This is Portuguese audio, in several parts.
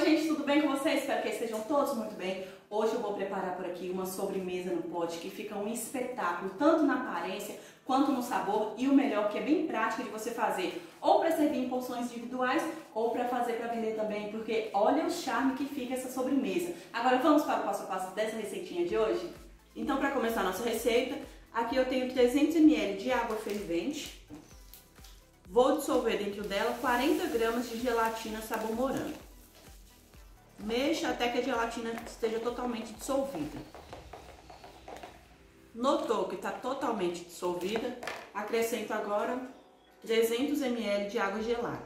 gente, tudo bem com vocês? Espero que estejam todos muito bem. Hoje eu vou preparar por aqui uma sobremesa no pote que fica um espetáculo, tanto na aparência quanto no sabor, e o melhor, que é bem prática de você fazer, ou para servir em porções individuais, ou para fazer para vender também, porque olha o charme que fica essa sobremesa. Agora vamos para o passo a passo dessa receitinha de hoje? Então, para começar a nossa receita, aqui eu tenho 300 ml de água fervente. Vou dissolver dentro dela 40 gramas de gelatina sabor morango. Mexa até que a gelatina esteja totalmente dissolvida. Notou que está totalmente dissolvida? Acrescento agora 300 ml de água gelada.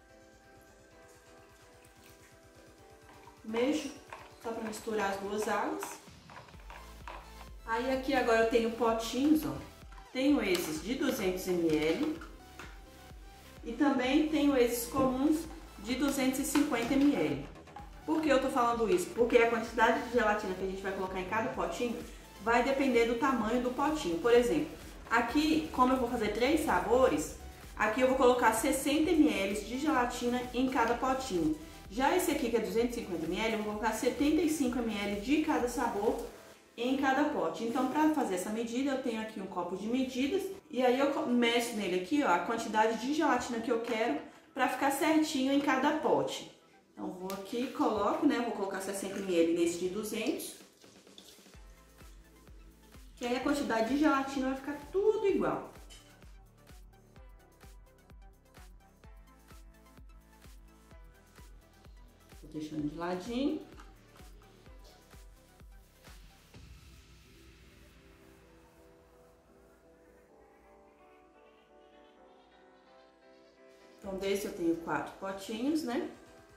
Mexo só para misturar as duas águas. Aí aqui agora eu tenho potinhos, ó. Tenho esses de 200 ml e também tenho esses comuns de 250 ml. Por que eu tô falando isso? Porque a quantidade de gelatina que a gente vai colocar em cada potinho vai depender do tamanho do potinho. Por exemplo, aqui, como eu vou fazer 3 sabores, aqui eu vou colocar 60 ml de gelatina em cada potinho. Já esse aqui, que é 250 ml, eu vou colocar 75 ml de cada sabor em cada pote. Então, para fazer essa medida, eu tenho aqui um copo de medidas e aí eu meço nele aqui, ó, a quantidade de gelatina que eu quero para ficar certinho em cada pote. Então, vou aqui e coloco, né? Vou colocar 60 ml nesse de 200. Que aí a quantidade de gelatina vai ficar tudo igual. Vou deixando de ladinho. Então, desse eu tenho 4 potinhos, né?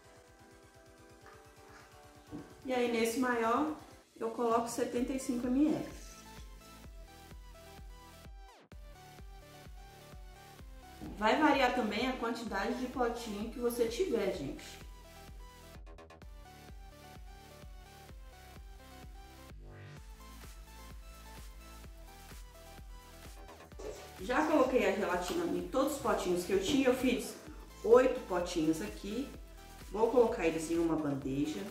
E aí, nesse maior, eu coloco 75 ml. Vai variar também a quantidade de potinho que você tiver, gente. Já coloquei a gelatina em todos os potinhos que eu tinha, eu fiz 8 potinhos aqui. Vou colocar eles em uma bandeja.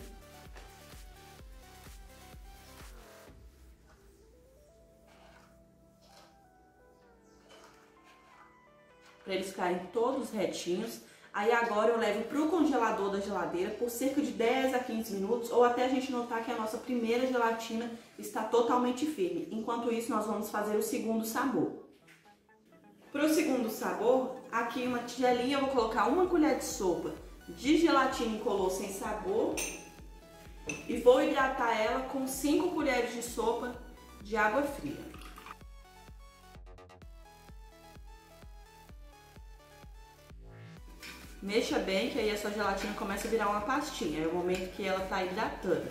Para eles ficarem todos retinhos. Aí agora eu levo para o congelador da geladeira por cerca de 10 a 15 minutos, ou até a gente notar que a nossa primeira gelatina está totalmente firme. Enquanto isso, nós vamos fazer o segundo sabor. Para o segundo sabor, aqui uma tigelinha, eu vou colocar 1 colher de sopa de gelatina incolor sem sabor e vou hidratar ela com 5 colheres de sopa de água fria. Mexa bem, que aí a sua gelatina começa a virar uma pastinha, é o momento que ela está hidratando.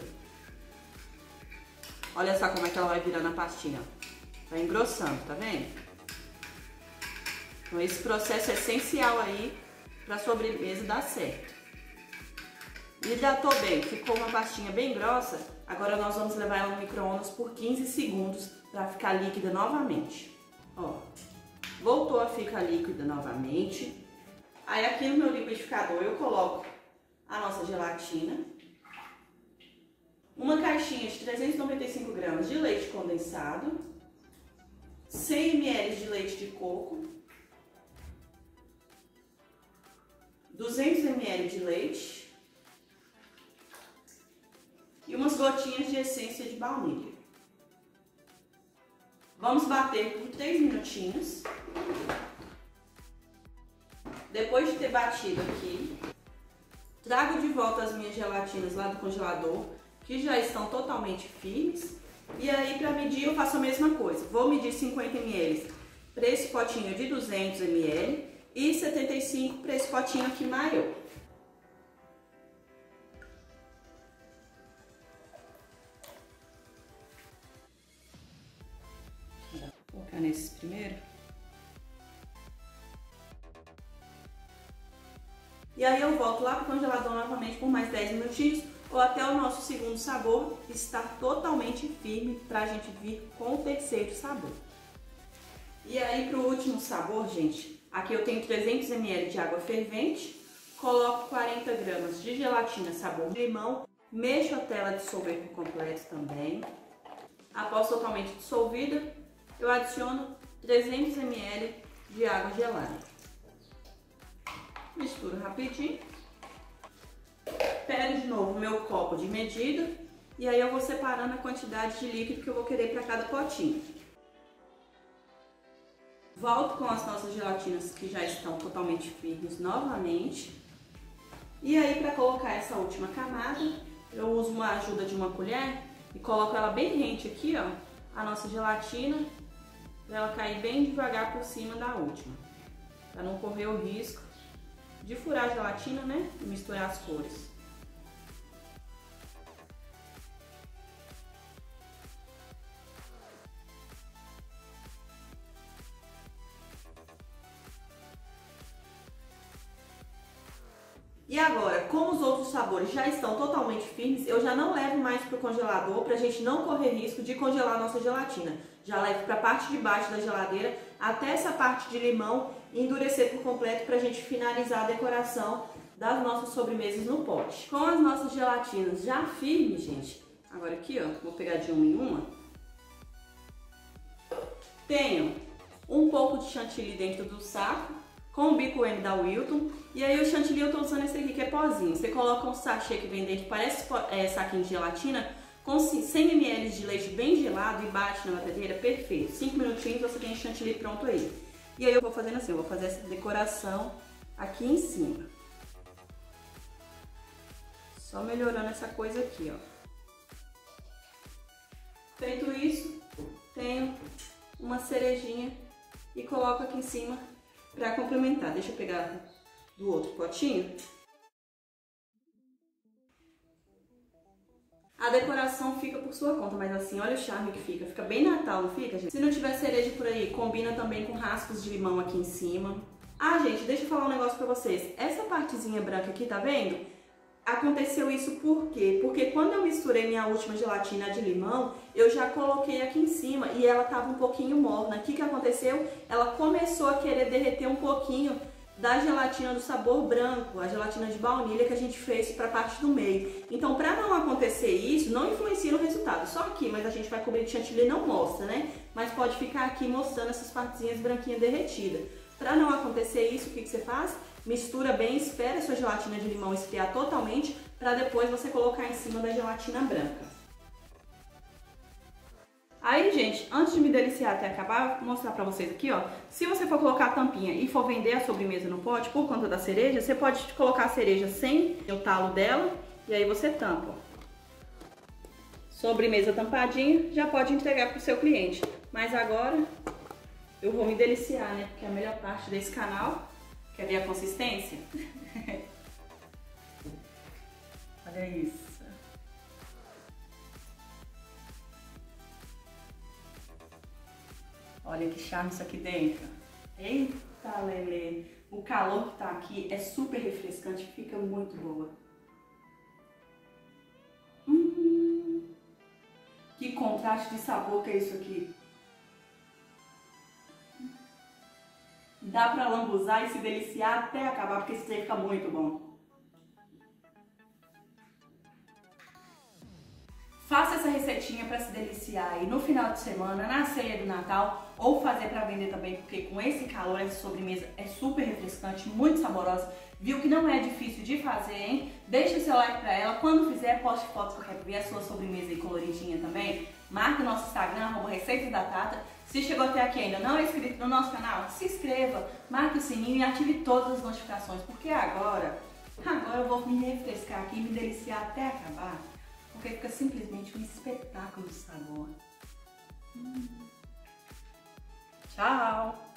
Olha só como é que ela vai virando a pastinha, vai engrossando, tá vendo? Então esse processo é essencial aí para a sobremesa dar certo. Hidratou bem, ficou uma pastinha bem grossa, agora nós vamos levar ela no micro-ondas por 15 segundos para ficar líquida novamente. Ó, voltou a ficar líquida novamente. Aí aqui no meu liquidificador eu coloco a nossa gelatina, uma caixinha de 395 gramas de leite condensado, 100 ml de leite de coco, 200 ml de leite e umas gotinhas de essência de baunilha. Vamos bater por 3 minutinhos. Depois de ter batido aqui, trago de volta as minhas gelatinas lá do congelador, que já estão totalmente firmes. E aí, para medir, eu faço a mesma coisa. Vou medir 50 ml para esse potinho de 200 ml e 75 para esse potinho aqui maior. Vou colocar nesses primeiro. E aí eu volto lá para o congelador novamente por mais 10 minutinhos, ou até o nosso segundo sabor estar totalmente firme para a gente vir com o terceiro sabor. E aí, para o último sabor, gente, aqui eu tenho 300 ml de água fervente, coloco 40 gramas de gelatina sabor limão, mexo até ela dissolver por completo também. Após totalmente dissolvida, eu adiciono 300 ml de água gelada. Misturo rapidinho. Pego de novo meu copo de medida e aí eu vou separando a quantidade de líquido que eu vou querer para cada potinho. Volto com as nossas gelatinas que já estão totalmente firmes novamente. E aí, para colocar essa última camada, eu uso uma ajuda de uma colher e coloco ela bem rente aqui, ó, a nossa gelatina, para ela cair bem devagar por cima da última, para não correr o risco de furar a gelatina, né, e misturar as cores. E agora, como os outros sabores já estão totalmente firmes, eu já não levo mais para o congelador para a gente não correr risco de congelar a nossa gelatina. Já levo para a parte de baixo da geladeira até essa parte de limão endurecer por completo para a gente finalizar a decoração das nossas sobremesas no pote. Com as nossas gelatinas já firmes, gente, agora aqui, ó, vou pegar de uma em uma. Tenho um pouco de chantilly dentro do saco, com o bico M da Wilton. E aí o chantilly eu tô usando esse aqui que é pozinho. Você coloca um sachê que vem dentro, parece saquinho de gelatina, com 100 ml de leite bem gelado e bate na batedeira, perfeito. 5 minutinhos você tem o chantilly pronto aí. E aí eu vou fazendo assim, eu vou fazer essa decoração aqui em cima. Só melhorando essa coisa aqui, ó. Feito isso, tenho uma cerejinha e coloco aqui em cima para complementar. Deixa eu pegar do outro potinho. A decoração fica por sua conta, mas assim, olha o charme que fica. Fica bem Natal, não fica, gente? Se não tiver cereja por aí, combina também com rascos de limão aqui em cima. Ah, gente, deixa eu falar um negócio pra vocês. Essa partezinha branca aqui, tá vendo? Aconteceu isso por quê? Porque quando eu misturei minha última gelatina de limão, eu já coloquei aqui em cima e ela tava um pouquinho morna. O que que aconteceu? Ela começou a querer derreter um pouquinho da gelatina do sabor branco, a gelatina de baunilha que a gente fez para a parte do meio. Então, para não acontecer isso, não influencia no resultado. Só aqui, mas a gente vai cobrir de chantilly e não mostra, né? Mas pode ficar aqui mostrando essas partezinhas branquinhas derretidas. Para não acontecer isso, o que que você faz? Mistura bem, espera a sua gelatina de limão esfriar totalmente, para depois você colocar em cima da gelatina branca. Aí, gente, antes de me deliciar até acabar, vou mostrar pra vocês aqui, ó. Se você for colocar a tampinha e for vender a sobremesa no pote, por conta da cereja, você pode colocar a cereja sem o talo dela e aí você tampa, ó. Sobremesa tampadinha, já pode entregar pro seu cliente. Mas agora eu vou me deliciar, né? Porque é a melhor parte desse canal. Quer ver a consistência? Olha isso. Olha que charme isso aqui dentro. Eita, Lelê. O calor que tá aqui é super refrescante, fica muito boa. Que contraste de sabor que é isso aqui. Dá pra lambuzar e se deliciar até acabar, porque esse trem fica muito bom. Faça essa receitinha para se deliciar aí no final de semana, na ceia do Natal, ou fazer para vender também, porque com esse calor, essa sobremesa é super refrescante, muito saborosa. Viu que não é difícil de fazer, hein? Deixa seu like para ela. Quando fizer, poste fotos que eu quero ver a sua sobremesa aí coloridinha também. Marque o nosso Instagram, @ReceitaDaTata. Se chegou até aqui e ainda não é inscrito no nosso canal, se inscreva, marque o sininho e ative todas as notificações, porque agora eu vou me refrescar aqui e me deliciar até acabar. Porque fica simplesmente um espetáculo de sabor. Tchau!